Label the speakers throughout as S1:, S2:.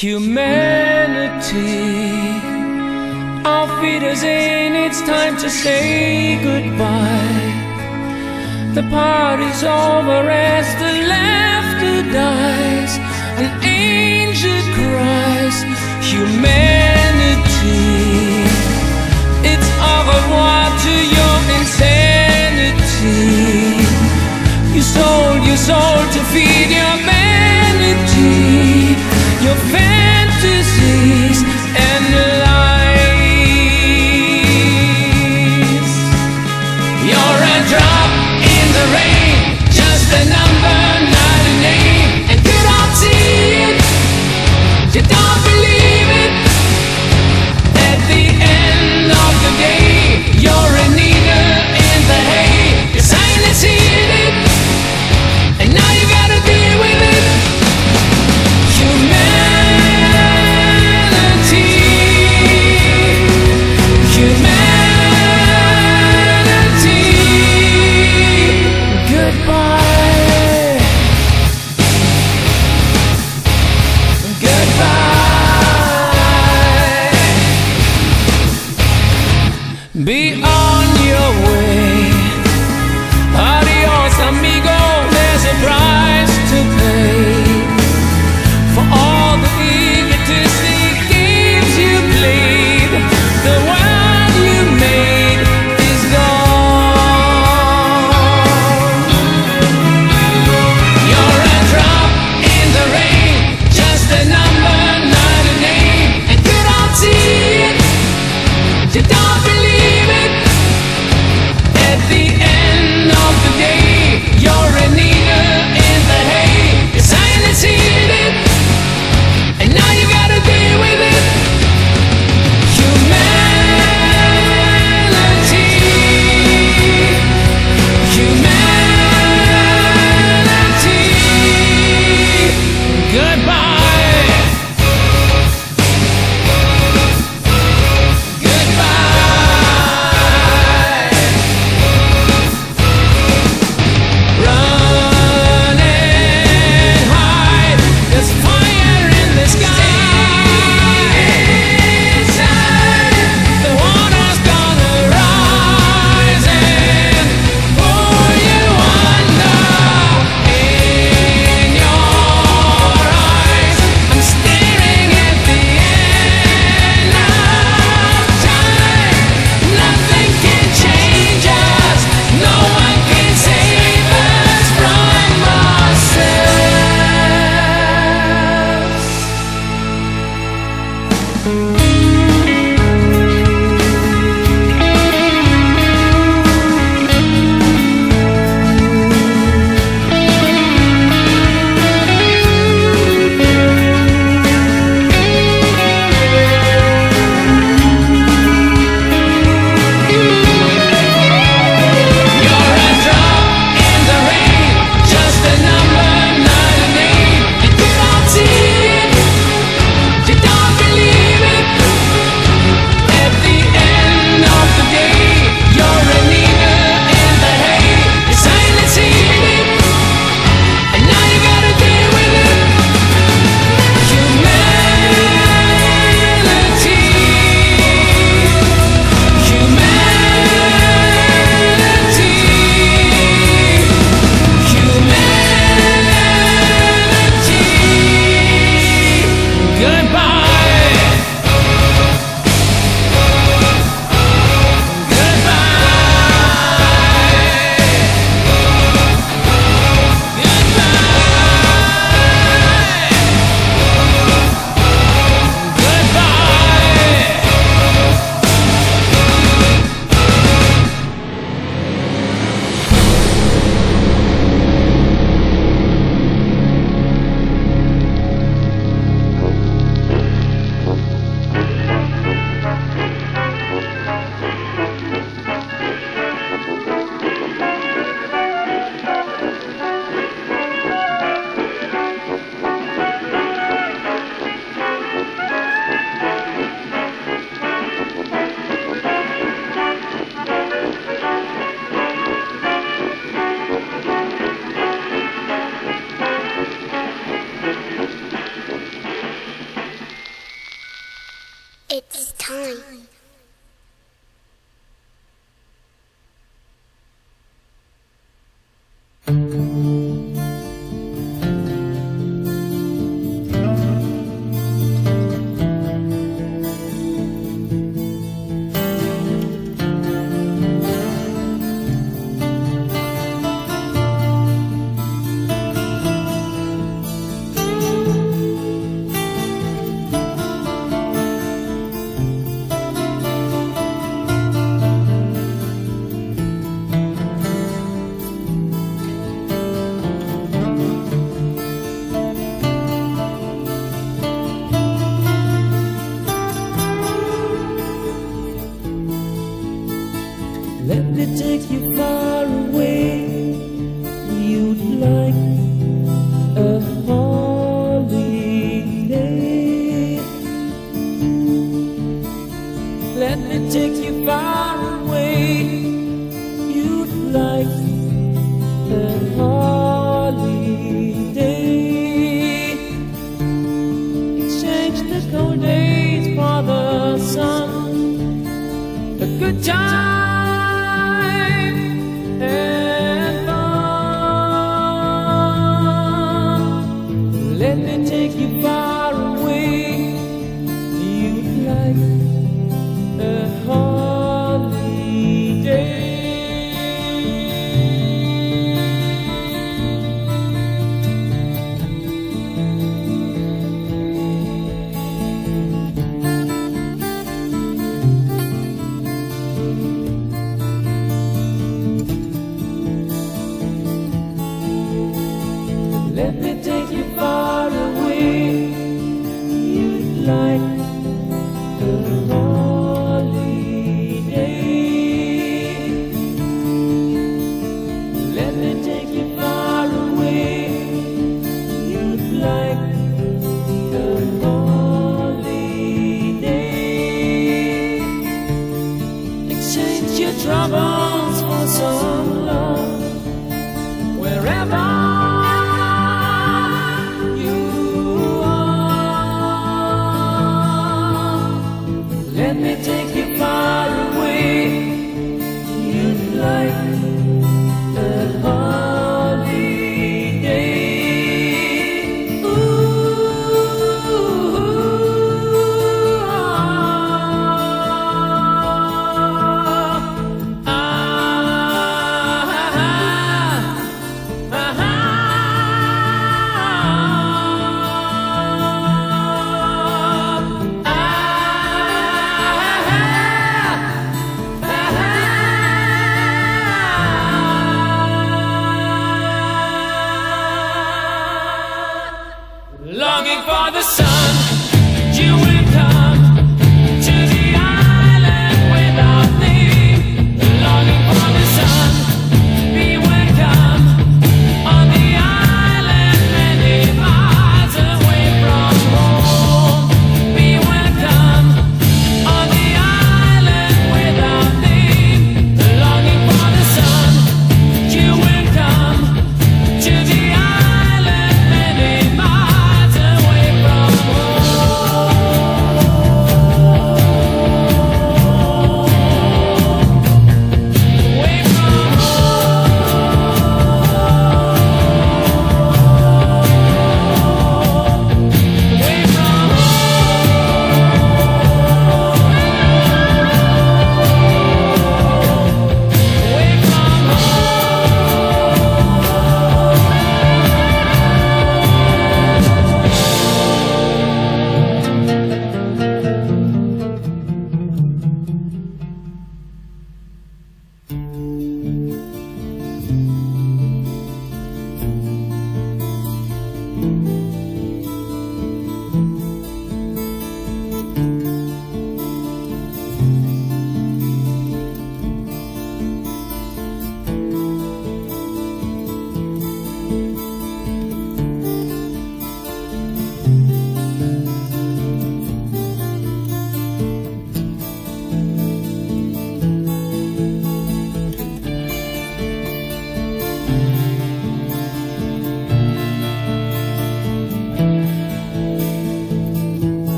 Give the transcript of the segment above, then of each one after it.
S1: Humanity, auf Wiedersehen, it's time to say goodbye. The party's over as the laughter dies, an angel cries. Humanity, it's au revoir to your insanity. You sold your soul to feed your vanity, your fantasies and lies. You're a drop in the rain, just a number, not a name. And you don't see it, you don't believe it. At the end of the day, you're a needle in the hay. Your silence hid it, and now you gotta deal with it. Humanity, goodbye, goodbye. Be on your way. Adios, amigo. There's a price to pay for all the egotistic games you played. The world you made is gone. You're a drop in the rain, just a number, not a name. And you don't see it, you don't believe it. At the end of the day, you're Let me take you far away. You'd like a holiday. Let me take you far away. You'd like a holiday. Exchange the cold days for the sun. A good time and fun. Let me take you far away. You'd like a holiday. Let me take you far away. You'd like a holiday. Let me take you far away. You'd like a holiday. Exchange your troubles for some love. Wherever let me take you far away. You'd like a holiday. Ooh,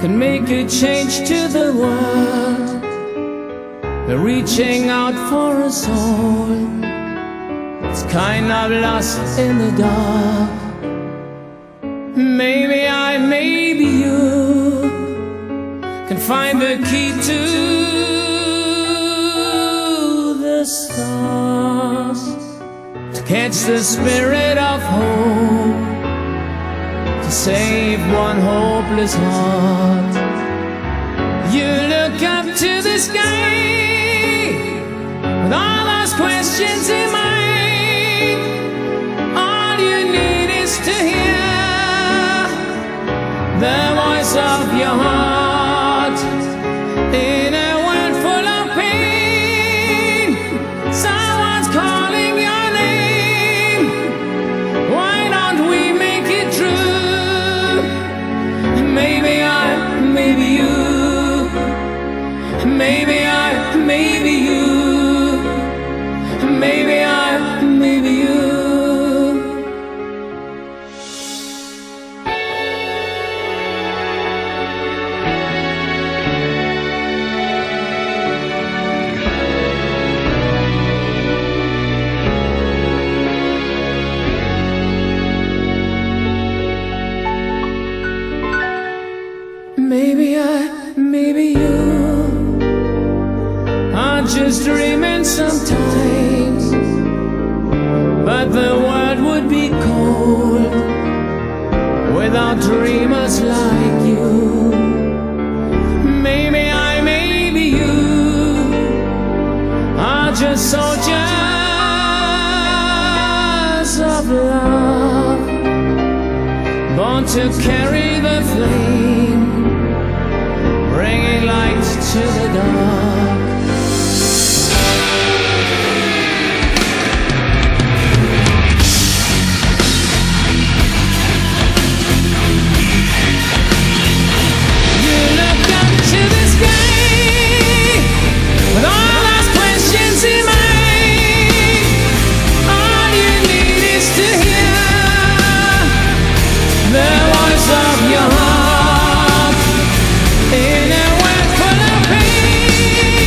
S1: can make a change to the world. We're reaching out for us all. It's kind of lost in the dark. Maybe I, maybe you can find the key to the stars, to catch the spirit of hope, to save one hopeless heart. You look up to the sky with all those questions in mind. All you need is to hear the voice of your heart. In a world full of pain, someone's calling your name. Why don't we make it true? Maybe I, maybe you. Maybe I, maybe you. Maybe I, maybe you. Maybe I, maybe you are just dreaming sometimes, but the world would be cold without dreamers like you. Maybe I, maybe you are just soldiers of love, born to carry the flame, bringing light to the dark. You look up to the sky with all those questions in mind. All you need is to hear the voice of your heart. In a world full of pain,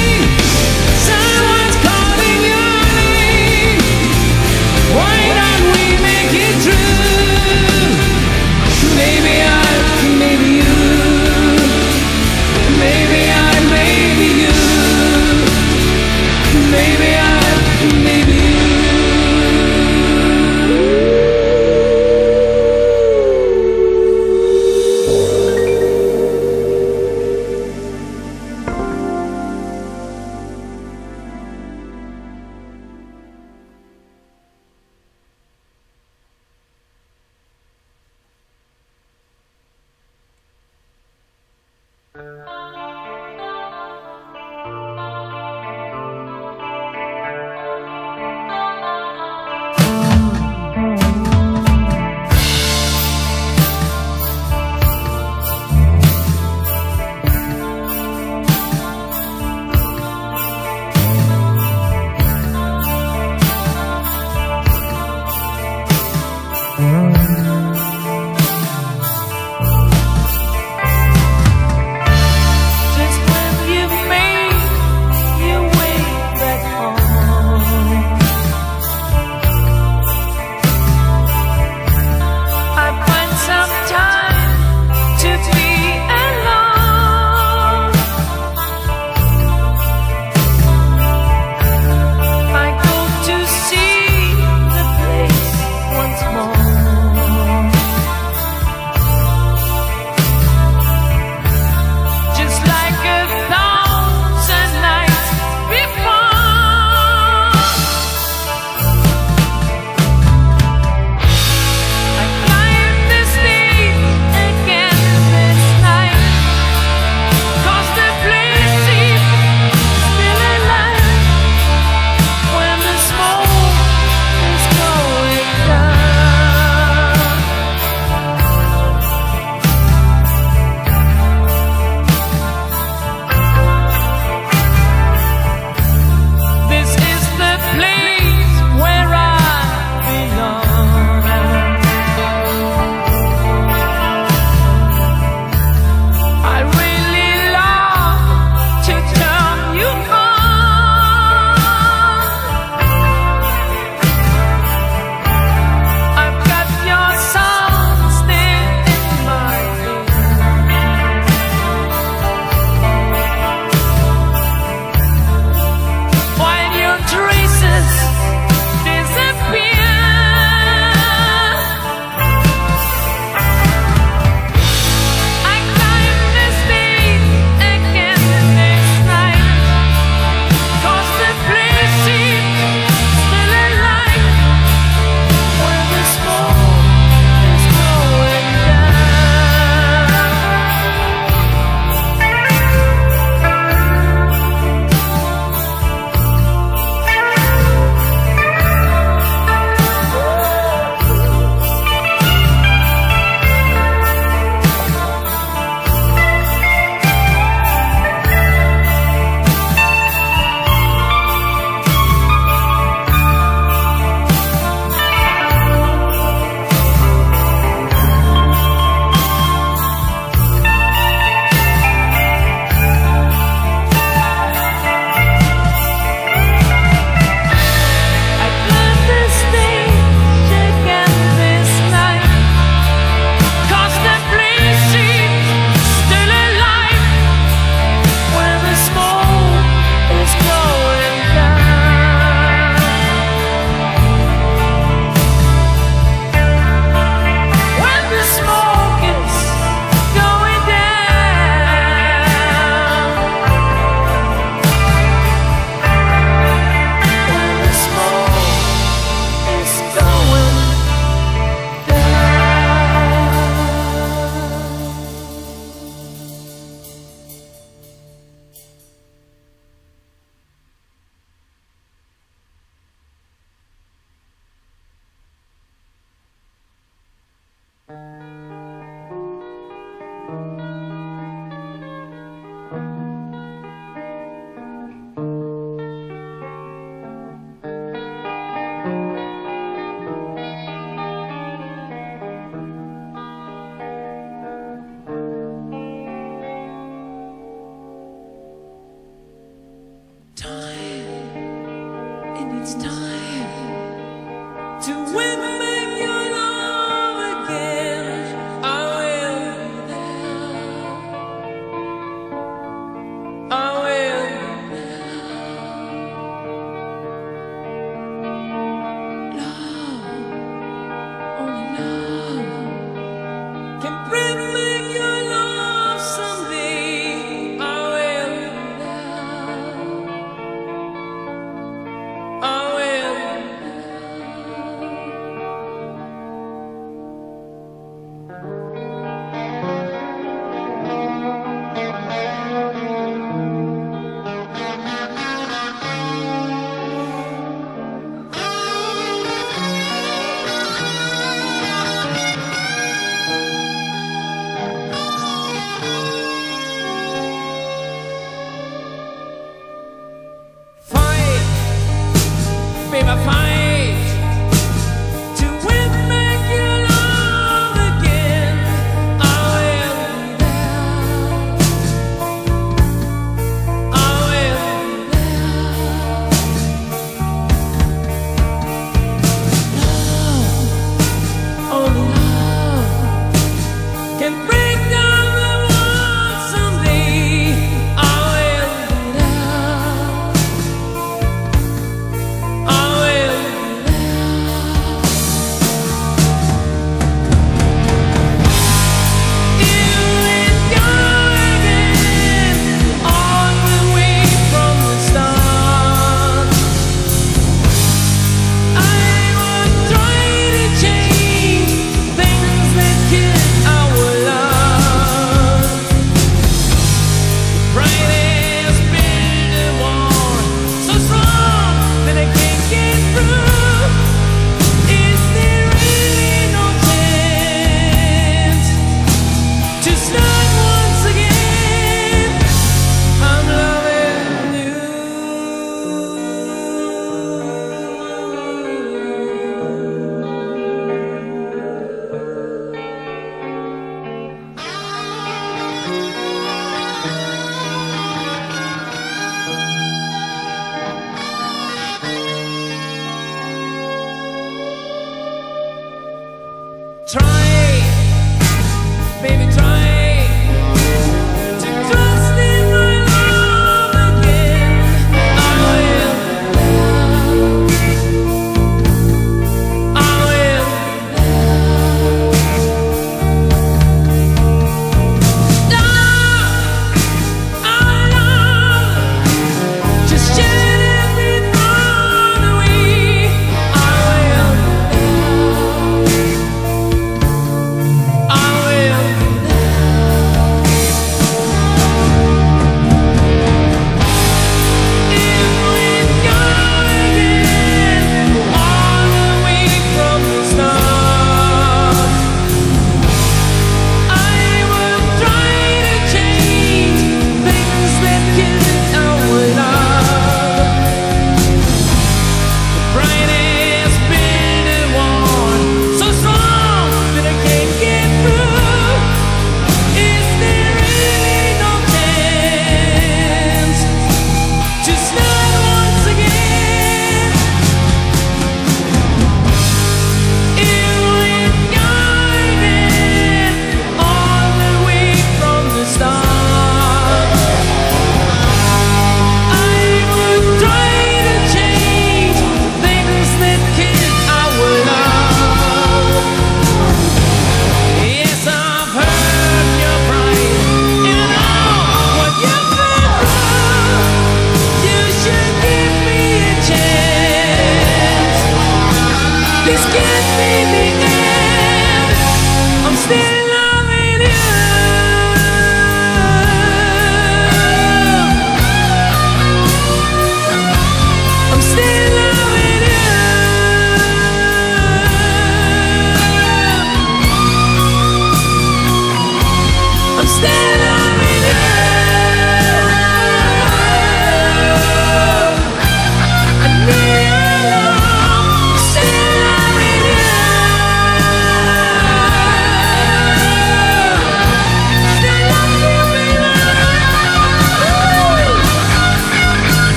S1: It's time to win back your love again. I will be there. I will be there. Love, only love can bring back your love someday. I will be there. I will.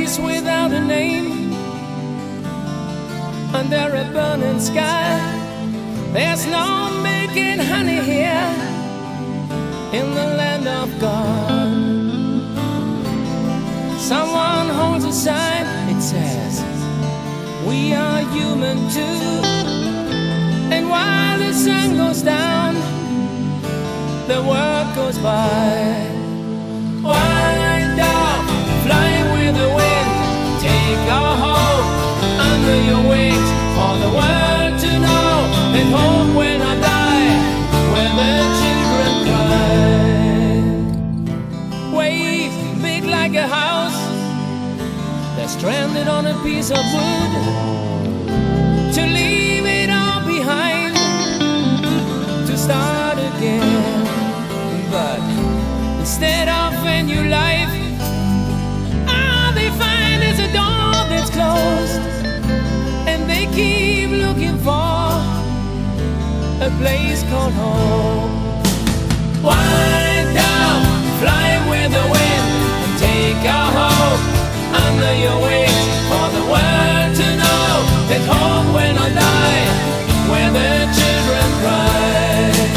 S1: place without a name, under a burning sky. There's no making honey here in the land of God. Someone holds a sign, it says, we are human too. And while the sun goes down, the world goes by. Wind up, fly with the wind, take our hope under your wings, for the world to know, and hope when I die, when the children cry. Waves big like a house, they're stranded on a piece of wood, to leave it all behind, to start again. But instead of a new life, all they find is a door that's closed, and they keep looking for a place called home. Wind down, fly with the wind, and take our hope under your wings, for the world to know that home when I die, where the children cry.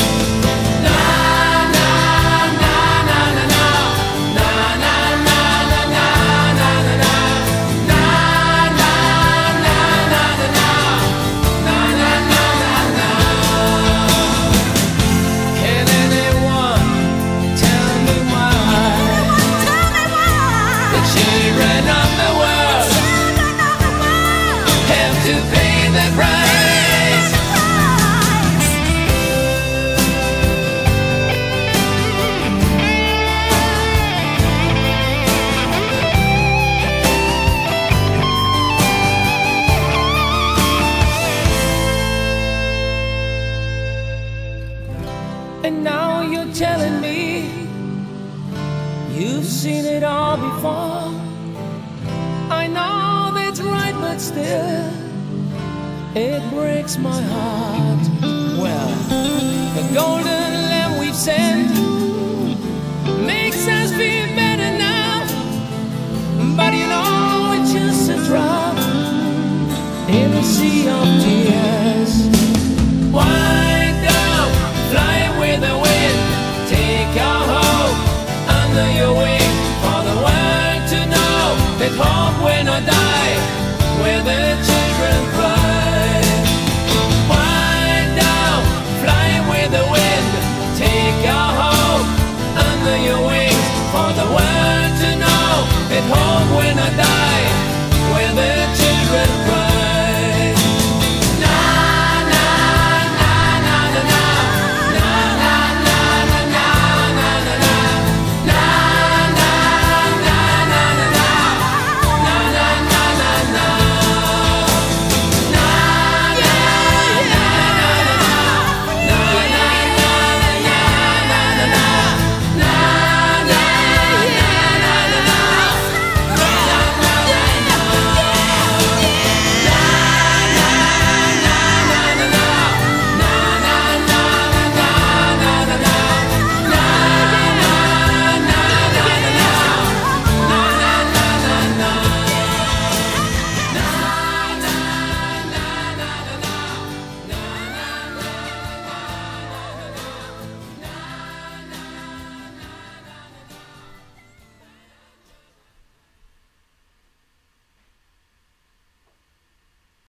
S1: And now you're telling me you've seen it all before. I know that's right, but still it breaks my heart. Well, the golden lamb we've sent makes us feel better now, but you know it's just a drop in a sea of tears. Why?